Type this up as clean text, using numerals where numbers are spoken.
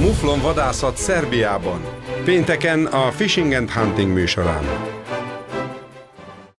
muflon vadászat Szerbiában. Pénteken a Fishing and Hunting műsorán.